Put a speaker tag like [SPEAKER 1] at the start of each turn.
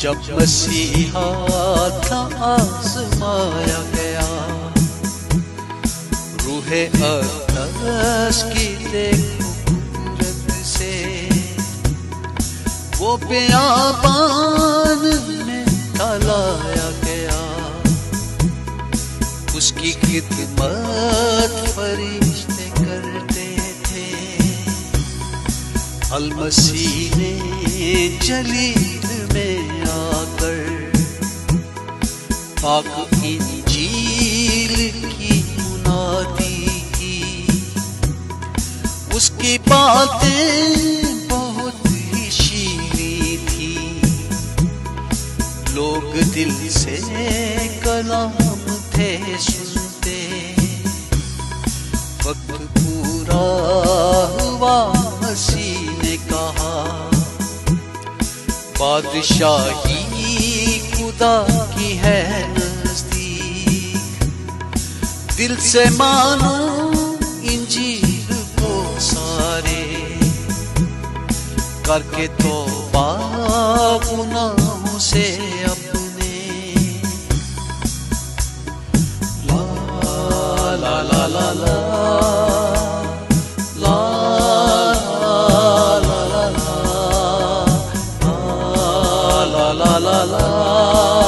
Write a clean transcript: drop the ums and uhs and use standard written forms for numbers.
[SPEAKER 1] जब मसीहा था आज़माया गया, रूहे अक़दस की देखो कुदरत से, वो बियाबान में लाया गया। उसकी खिदमत फरिश्ते करते थे, अल मसीह ने जलील में आकर पाक इंजील की मुनादी की। उसकी बातें बहुत ही शीली थी, लोग दिल से कलाम थे सुनते। वक्त पूरा हुआ, मसीह ने कहा, बादशाही खुदा की है नजदीक। दिल से मानो इंजील को सारे, करके तौबा गुनाहों से अपने। ला ला ला ला ला la la la